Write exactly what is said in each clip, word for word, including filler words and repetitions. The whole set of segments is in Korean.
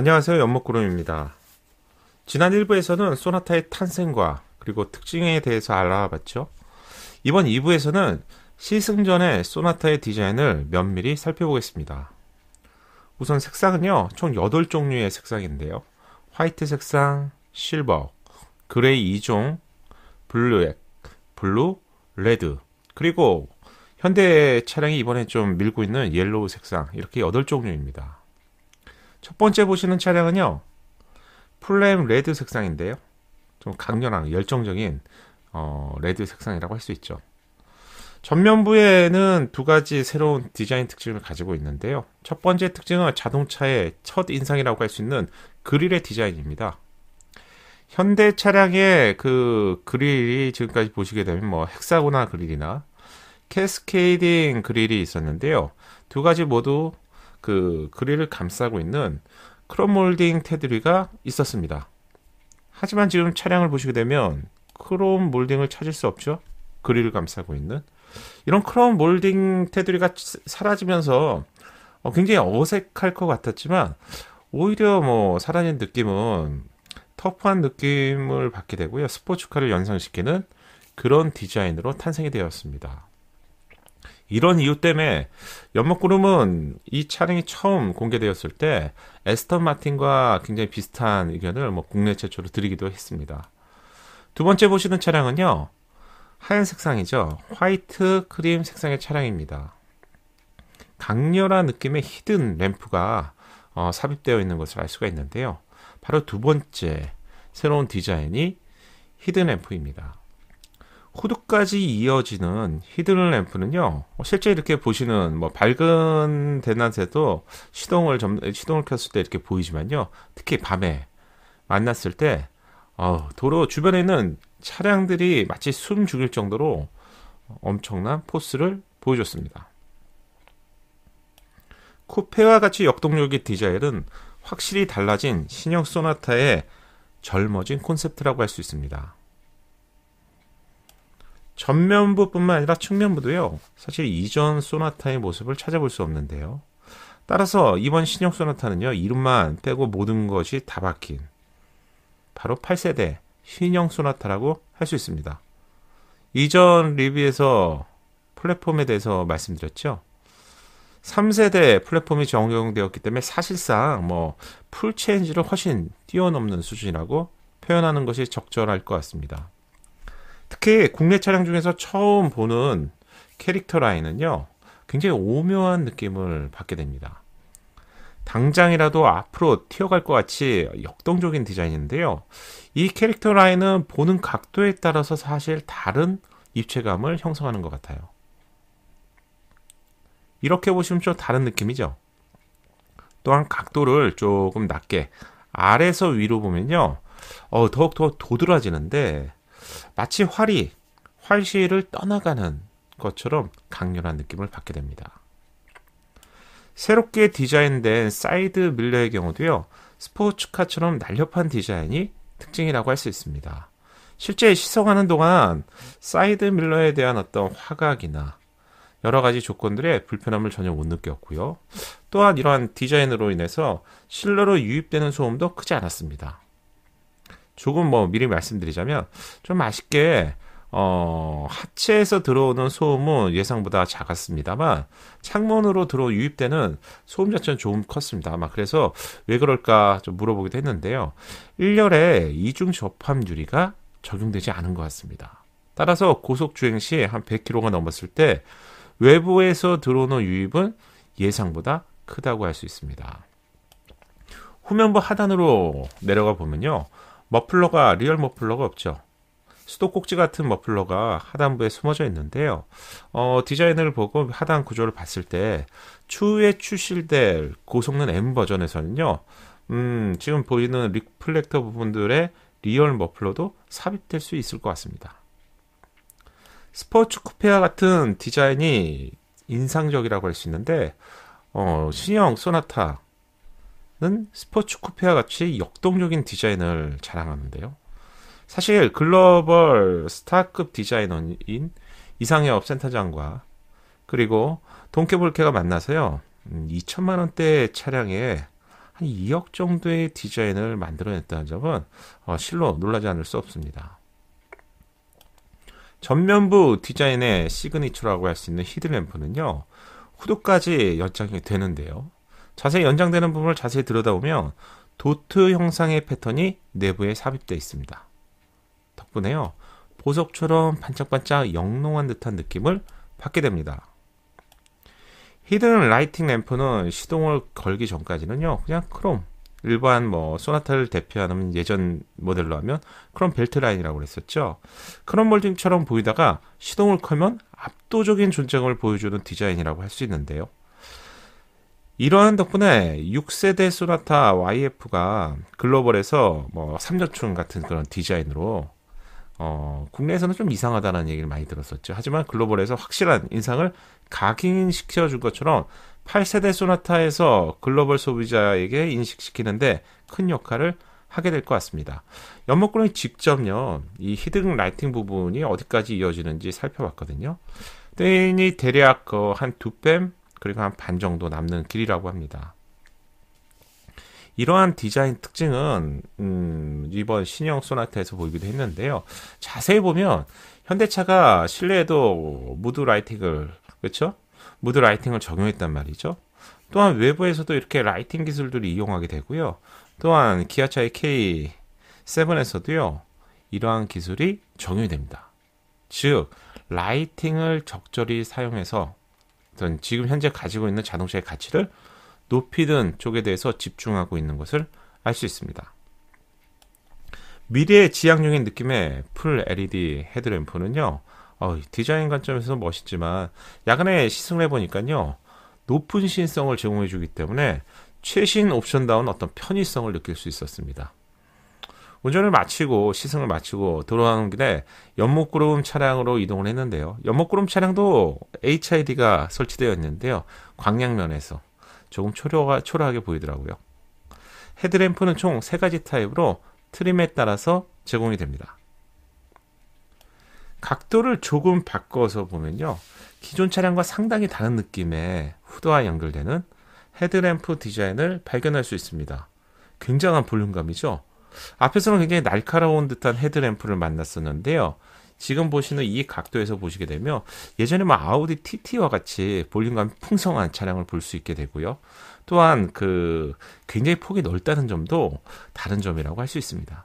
안녕하세요. 연목구름입니다. 지난 일 부에서는 소나타의 탄생과 그리고 특징에 대해서 알아봤죠. 이번 이 부에서는 시승전의 소나타의 디자인을 면밀히 살펴보겠습니다. 우선 색상은요, 총 여덟 종류의 색상인데요. 화이트 색상, 실버, 그레이 이 종, 블루액, 블루, 레드, 그리고 현대 차량이 이번에 좀 밀고 있는 옐로우 색상, 이렇게 여덟 종류입니다. 첫 번째 보시는 차량은요, 플레임 레드 색상인데요. 좀 강렬한 열정적인 어, 레드 색상이라고 할 수 있죠. 전면부에는 두 가지 새로운 디자인 특징을 가지고 있는데요. 첫 번째 특징은 자동차의 첫 인상이라고 할 수 있는 그릴의 디자인입니다. 현대 차량의 그 그릴이 지금까지 보시게 되면 뭐 헥사고나 그릴이나 캐스케이딩 그릴이 있었는데요. 두 가지 모두 그 그릴을 감싸고 있는 크롬 몰딩 테두리가 있었습니다. 하지만 지금 차량을 보시게 되면 크롬 몰딩을 찾을 수 없죠. 그릴을 감싸고 있는 이런 크롬 몰딩 테두리가 사라지면서 굉장히 어색할 것 같았지만 오히려 뭐 사라진 느낌은 터프한 느낌을 받게 되고요. 스포츠카를 연상시키는 그런 디자인으로 탄생이 되었습니다. 이런 이유 때문에 연목구름은 이 차량이 처음 공개되었을 때 에스턴 마틴과 굉장히 비슷한 의견을 뭐 국내 최초로 드리기도 했습니다. 두 번째 보시는 차량은요, 하얀 색상이죠. 화이트 크림 색상의 차량입니다. 강렬한 느낌의 히든 램프가 어, 삽입되어 있는 것을 알 수가 있는데요. 바로 두 번째 새로운 디자인이 히든 램프입니다. 후드까지 이어지는 히든 램프는요, 실제 이렇게 보시는 뭐 밝은 대낮에도 시동을 점, 시동을 켰을 때 이렇게 보이지만요, 특히 밤에 만났을 때 어, 도로 주변에 있는 차량들이 마치 숨 죽일 정도로 엄청난 포스를 보여줬습니다. 쿠페와 같이 역동적인 디자인은 확실히 달라진 신형 소나타의 젊어진 콘셉트라고 할 수 있습니다. 전면부뿐만 아니라 측면부도요, 사실 이전 소나타의 모습을 찾아볼 수 없는데요. 따라서 이번 신형 소나타는요, 이름만 빼고 모든 것이 다 바뀐 바로 팔 세대 신형 소나타라고 할 수 있습니다. 이전 리뷰에서 플랫폼에 대해서 말씀드렸죠. 삼 세대 플랫폼이 적용되었기 때문에 사실상 뭐 풀체인지를 훨씬 뛰어넘는 수준이라고 표현하는 것이 적절할 것 같습니다. 특히 국내 차량 중에서 처음 보는 캐릭터 라인은요, 굉장히 오묘한 느낌을 받게 됩니다. 당장이라도 앞으로 튀어갈 것 같이 역동적인 디자인인데요. 이 캐릭터 라인은 보는 각도에 따라서 사실 다른 입체감을 형성하는 것 같아요. 이렇게 보시면 좀 다른 느낌이죠. 또한 각도를 조금 낮게 아래에서 위로 보면요, 어, 더욱더 도드라지는데 마치 활이 활시를 떠나가는 것처럼 강렬한 느낌을 받게 됩니다. 새롭게 디자인된 사이드 밀러의 경우도요, 스포츠카처럼 날렵한 디자인이 특징이라고 할 수 있습니다. 실제 시승하는 동안 사이드 밀러에 대한 어떤 화각이나 여러 가지 조건들의 불편함을 전혀 못 느꼈고요. 또한 이러한 디자인으로 인해서 실내로 유입되는 소음도 크지 않았습니다. 조금 뭐 미리 말씀드리자면 좀 아쉽게 어, 하체에서 들어오는 소음은 예상보다 작았습니다만 창문으로 들어 유입되는 소음 자체는 조금 컸습니다. 아마 그래서 왜 그럴까 좀 물어보기도 했는데요. 일 열에 이중 접합 유리가 적용되지 않은 것 같습니다. 따라서 고속 주행 시 한 백 킬로미터가 넘었을 때 외부에서 들어오는 유입은 예상보다 크다고 할 수 있습니다. 후면부 하단으로 내려가 보면요, 머플러가 리얼 머플러가 없죠. 수도꼭지 같은 머플러가 하단부에 숨어져 있는데요. 어, 디자인을 보고 하단 구조를 봤을 때 추후에 출시될 고성능 M 버전에서는요, 음, 지금 보이는 리플렉터 부분들의 리얼 머플러도 삽입될 수 있을 것 같습니다. 스포츠 쿠페와 같은 디자인이 인상적이라고 할 수 있는데 어, 신형 소나타는 스포츠 쿠페와 같이 역동적인 디자인을 자랑하는데요. 사실 글로벌 스타급 디자이너인 이상엽 센터장과 그리고 돈케볼케가 만나서요, 이천만 원대 차량에 한 이억 정도의 디자인을 만들어냈다는 점은 어, 실로 놀라지 않을 수 없습니다. 전면부 디자인의 시그니처라고 할 수 있는 히드램프는요, 후드까지 연장이 되는데요. 자세히 연장되는 부분을 자세히 들여다보면 도트 형상의 패턴이 내부에 삽입되어 있습니다. 덕분에요, 보석처럼 반짝반짝 영롱한 듯한 느낌을 받게 됩니다. 히든 라이팅 램프는 시동을 걸기 전까지는요, 그냥 크롬, 일반 뭐 소나타를 대표하는 예전 모델로 하면 크롬 벨트 라인이라고 그랬었죠. 크롬 몰딩처럼 보이다가 시동을 걸면 압도적인 존재감을 보여주는 디자인이라고 할 수 있는데요. 이러한 덕분에 육 세대 소나타 와이에프가 글로벌에서 뭐 삼저춘 같은 그런 디자인으로 어, 국내에서는 좀 이상하다는 얘기를 많이 들었었죠. 하지만 글로벌에서 확실한 인상을 각인시켜준 것처럼 팔 세대 소나타에서 글로벌 소비자에게 인식시키는데 큰 역할을 하게 될 것 같습니다. 연목구름이 직접요, 이 히든 라이팅 부분이 어디까지 이어지는지 살펴봤거든요. 이 대략 그 한 두 뺨 그리고 한 반 정도 남는 길이라고 합니다. 이러한 디자인 특징은 음, 이번 신형 소나타에서 보이기도 했는데요. 자세히 보면 현대차가 실내에도 무드 라이팅을, 그렇죠? 무드 라이팅을 적용했단 말이죠. 또한 외부에서도 이렇게 라이팅 기술들을 이용하게 되고요. 또한 기아차의 케이 세븐에서도요, 이러한 기술이 적용이 됩니다. 즉, 라이팅을 적절히 사용해서 어떤 지금 현재 가지고 있는 자동차의 가치를 높이는 쪽에 대해서 집중하고 있는 것을 알 수 있습니다. 미래의 지향적인 느낌의 풀 엘이디 헤드램프는요, 어, 디자인 관점에서 멋있지만 야간에 시승을 해보니까요, 높은 시인성을 제공해주기 때문에 최신 옵션다운 어떤 편의성을 느낄 수 있었습니다. 운전을 마치고 시승을 마치고 돌아오는 길에 연목구름 차량으로 이동을 했는데요. 연목구름 차량도 에이치아이디가 설치되어 있는데요. 광량면에서 조금 초라하, 초라하게 보이더라고요. 헤드램프는 총 세 가지 타입으로 트림에 따라서 제공이 됩니다. 각도를 조금 바꿔서 보면요, 기존 차량과 상당히 다른 느낌의 후드와 연결되는 헤드램프 디자인을 발견할 수 있습니다. 굉장한 볼륨감이죠. 앞에서는 굉장히 날카로운 듯한 헤드램프를 만났었는데요. 지금 보시는 이 각도에서 보시게 되면 예전에 뭐 아우디 티티와 같이 볼륨감이 풍성한 차량을 볼 수 있게 되고요. 또한 그 굉장히 폭이 넓다는 점도 다른 점이라고 할 수 있습니다.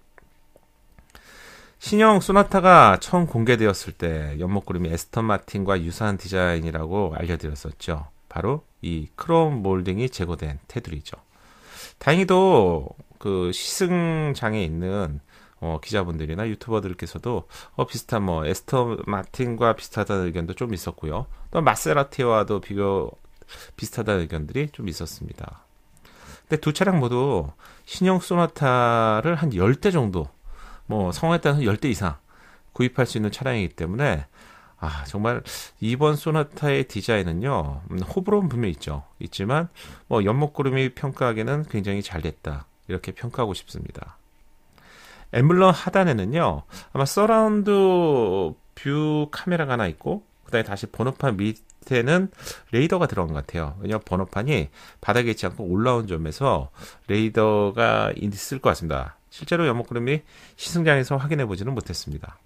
신형 소나타가 처음 공개되었을 때 연목구름이 에스턴 마틴과 유사한 디자인이라고 알려드렸었죠. 바로 이 크롬 몰딩이 제거된 테두리죠. 다행히도 그 시승장에 있는 어, 기자분들이나 유튜버들께서도 어, 비슷한 뭐 에스턴 마틴과 비슷하다는 의견도 좀 있었고요. 또 마세라티와도 비교 비슷하다는 의견들이 좀 있었습니다. 근데 두 차량 모두 신형 소나타를 한 십 대 정도, 뭐 성화에 따라서 십 대 이상 구입할 수 있는 차량이기 때문에 아, 정말 이번 소나타의 디자인은요, 음, 호불호는 분명히 있죠. 있지만 뭐 연목구름이 평가하기에는 굉장히 잘 됐다, 이렇게 평가하고 싶습니다. 엠블럼 하단에는요, 아마 서라운드 뷰 카메라가 하나 있고, 그 다음에 다시 번호판 밑에는 레이더가 들어간 것 같아요. 왜냐하면 번호판이 바닥에 있지 않고 올라온 점에서 레이더가 있을 것 같습니다. 실제로 연목구름이 시승장에서 확인해 보지는 못했습니다.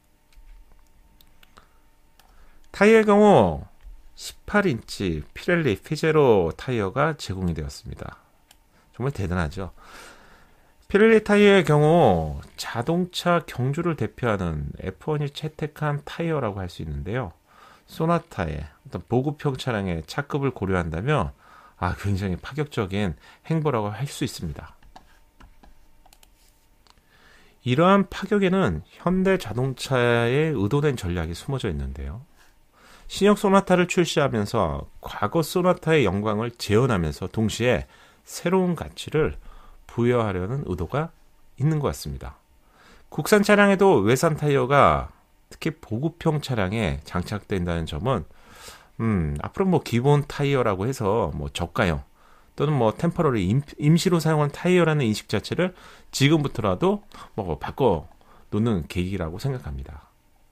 타이어의 경우 십팔 인치 피렐리 피제로 타이어가 제공이 되었습니다. 정말 대단하죠. 피렐리 타이어의 경우 자동차 경주를 대표하는 에프원이 채택한 타이어라고 할 수 있는데요. 소나타의 어떤 보급형 차량의 차급을 고려한다면 아, 굉장히 파격적인 행보라고 할 수 있습니다. 이러한 파격에는 현대 자동차의 의도된 전략이 숨어져 있는데요. 신형 소나타를 출시하면서 과거 소나타의 영광을 재현하면서 동시에 새로운 가치를 부여하려는 의도가 있는 것 같습니다. 국산 차량에도 외산 타이어가 특히 보급형 차량에 장착된다는 점은 음, 앞으로 뭐 기본 타이어라고 해서 뭐 저가형 또는 뭐 템퍼러리 임, 임시로 사용하는 타이어라는 인식 자체를 지금부터라도 뭐 바꿔 놓는 계기라고 생각합니다.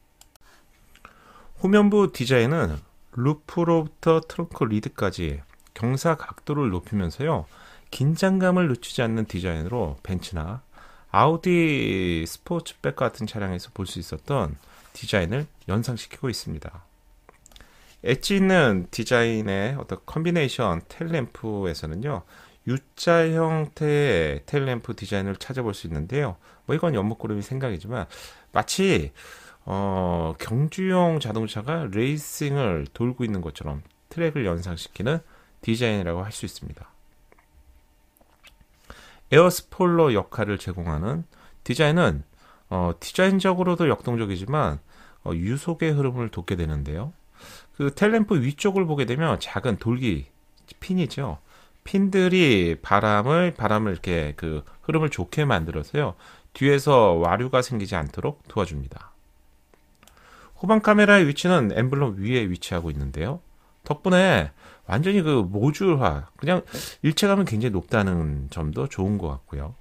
후면부 디자인은 루프로부터 트렁크 리드까지 경사 각도를 높이면서요, 긴장감을 늦추지 않는 디자인으로 벤츠나 아우디 스포츠백 같은 차량에서 볼 수 있었던 디자인을 연상시키고 있습니다. 엣지 있는 디자인의 어떤 컨비네이션 테일램프에서는요, 유자 형태의 테일램프 디자인을 찾아볼 수 있는데요. 뭐 이건 연목구름이 생각이지만 마치 어, 경주용 자동차가 레이싱을 돌고 있는 것처럼 트랙을 연상시키는 디자인이라고 할 수 있습니다. 에어 스포일러 역할을 제공하는 디자인은 어, 디자인적으로도 역동적이지만 어, 유속의 흐름을 돕게 되는데요. 그 테일램프 위쪽을 보게 되면 작은 돌기 핀이죠. 핀들이 바람을 바람을 이렇게 그 흐름을 좋게 만들어서요. 뒤에서 와류가 생기지 않도록 도와줍니다. 후방 카메라의 위치는 엠블럼 위에 위치하고 있는데요. 덕분에 완전히 그 모듈화, 그냥 일체감은 굉장히 높다는 점도 좋은 것 같고요.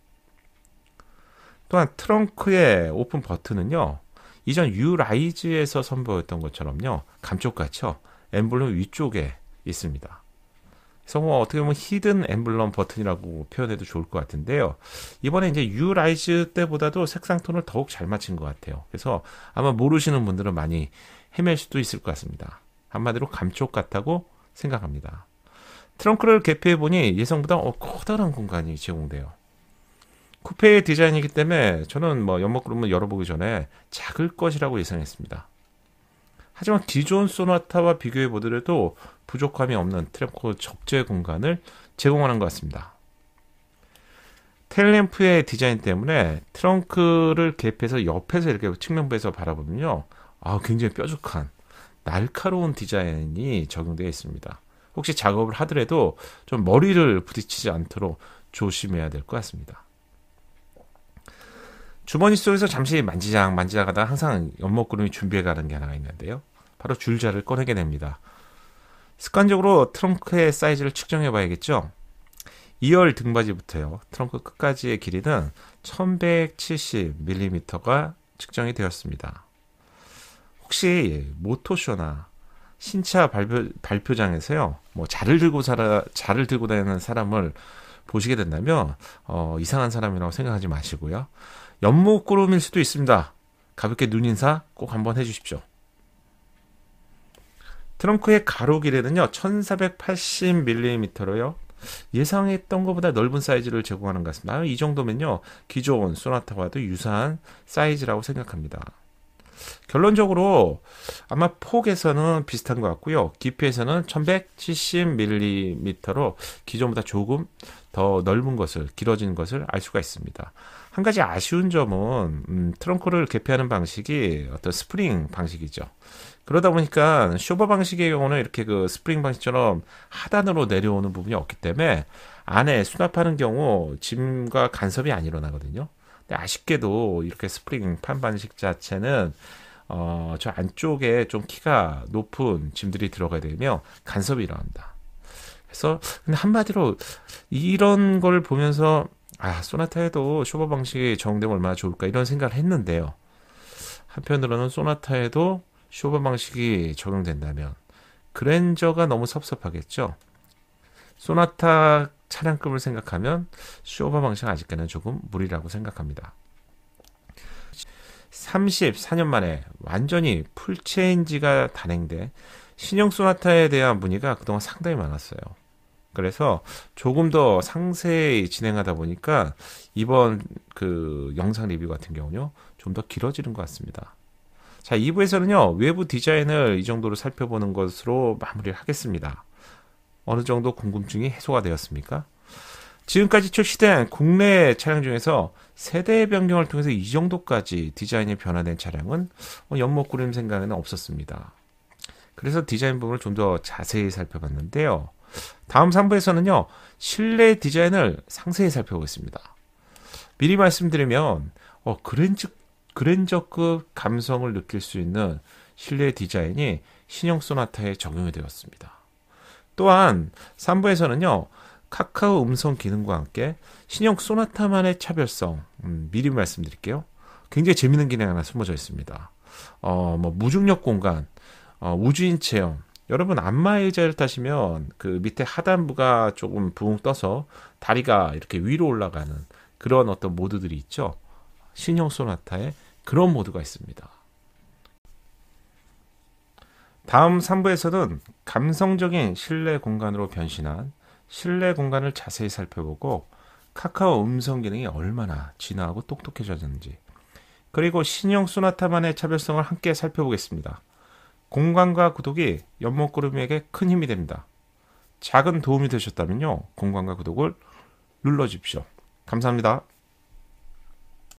또한 트렁크의 오픈 버튼은요, 이전 유라이즈에서 선보였던 것처럼요, 감쪽같이 엠블럼 위쪽에 있습니다. 그래서 뭐 어떻게 보면 히든 엠블럼 버튼이라고 표현해도 좋을 것 같은데요. 이번에 이제 유라이즈 때보다도 색상 톤을 더욱 잘 맞춘 것 같아요. 그래서 아마 모르시는 분들은 많이 헤맬 수도 있을 것 같습니다. 한마디로 감쪽 같다고 생각합니다. 트렁크를 개폐해보니 예상보다 어, 커다란 공간이 제공돼요. 쿠페의 디자인이기 때문에 저는 뭐 연목구름을 열어보기 전에 작을 것이라고 예상했습니다. 하지만 기존 소나타와 비교해보더라도 부족함이 없는 트렁크 적재 공간을 제공하는 것 같습니다. 테일램프의 디자인 때문에 트렁크를 개폐해서 옆에서 이렇게 측면부에서 바라보면요, 아, 굉장히 뾰족한 날카로운 디자인이 적용되어 있습니다. 혹시 작업을 하더라도 좀 머리를 부딪히지 않도록 조심해야 될 것 같습니다. 주머니 속에서 잠시 만지작 만지작 하다가 항상 연목구름이 준비해 가는 게 하나가 있는데요. 바로 줄자를 꺼내게 됩니다. 습관적으로 트렁크의 사이즈를 측정해 봐야겠죠. 이 열 등받이부터요, 트렁크 끝까지의 길이는 천백칠십 밀리미터가 측정이 되었습니다. 혹시 모토쇼나 신차 발표, 발표장에서요, 뭐 자를 들고 살아, 자를 들고 다니는 사람을 보시게 된다면 어, 이상한 사람이라고 생각하지 마시고요. 연목구름일 수도 있습니다. 가볍게 눈인사 꼭 한번 해주십시오. 트렁크의 가로 길이는요, 천사백팔십 밀리미터로요. 예상했던 것보다 넓은 사이즈를 제공하는 것 같습니다. 이 정도면요, 기존 소나타와도 유사한 사이즈라고 생각합니다. 결론적으로 아마 폭에서는 비슷한 것 같고요. 깊이에서는 천백칠십 밀리미터로 기존보다 조금 더 넓은 것을, 길어진 것을 알 수가 있습니다. 한 가지 아쉬운 점은 음, 트렁크를 개폐하는 방식이 어떤 스프링 방식이죠. 그러다 보니까 쇼버 방식의 경우는 이렇게 그 스프링 방식처럼 하단으로 내려오는 부분이 없기 때문에 안에 수납하는 경우 짐과 간섭이 안 일어나거든요. 근데 아쉽게도 이렇게 스프링 판 방식 자체는 어, 저 안쪽에 좀 키가 높은 짐들이 들어가야 되면 간섭이 일어납니다. 그래서 근데 한마디로 이런 걸 보면서 아, 소나타에도 쇼버 방식이 적용되면 얼마나 좋을까 이런 생각을 했는데요. 한편으로는 소나타에도 쇼버 방식이 적용된다면 그랜저가 너무 섭섭하겠죠. 소나타 차량급을 생각하면 쇼버 방식은 아직까지는 조금 무리라고 생각합니다. 삼십사 년 만에 완전히 풀체인지가 단행돼 신형 소나타에 대한 문의가 그동안 상당히 많았어요. 그래서 조금 더 상세히 진행하다 보니까 이번 그 영상 리뷰 같은 경우는요, 좀 더 길어지는 것 같습니다. 자, 이 부에서는요, 외부 디자인을 이 정도로 살펴보는 것으로 마무리를 하겠습니다. 어느 정도 궁금증이 해소가 되었습니까? 지금까지 출시된 국내 차량 중에서 세대 변경을 통해서 이 정도까지 디자인이 변화된 차량은 연목구름 생각에는 없었습니다. 그래서 디자인 부분을 좀 더 자세히 살펴봤는데요. 다음 삼 부에서는요, 실내 디자인을 상세히 살펴보겠습니다. 미리 말씀드리면 어, 그랜저, 그랜저급 감성을 느낄 수 있는 실내 디자인이 신형 소나타에 적용이 되었습니다. 또한 삼 부에서는요, 카카오 음성 기능과 함께 신형 소나타만의 차별성, 음, 미리 말씀드릴게요. 굉장히 재밌는 기능 하나 숨어져 있습니다. 어, 뭐 무중력 공간, 어, 우주인 체험, 여러분 안마 의자를 타시면 그 밑에 하단부가 조금 붕 떠서 다리가 이렇게 위로 올라가는 그런 어떤 모드들이 있죠. 신형 소나타에 그런 모드가 있습니다. 다음 삼 부에서는 감성적인 실내 공간으로 변신한 실내 공간을 자세히 살펴보고 카카오 음성 기능이 얼마나 진화하고 똑똑해졌는지, 그리고 신형 소나타만의 차별성을 함께 살펴보겠습니다. 공감과 구독이 연못구름이에게 큰 힘이 됩니다. 작은 도움이 되셨다면요, 공감과 구독을 눌러주십시오. 감사합니다.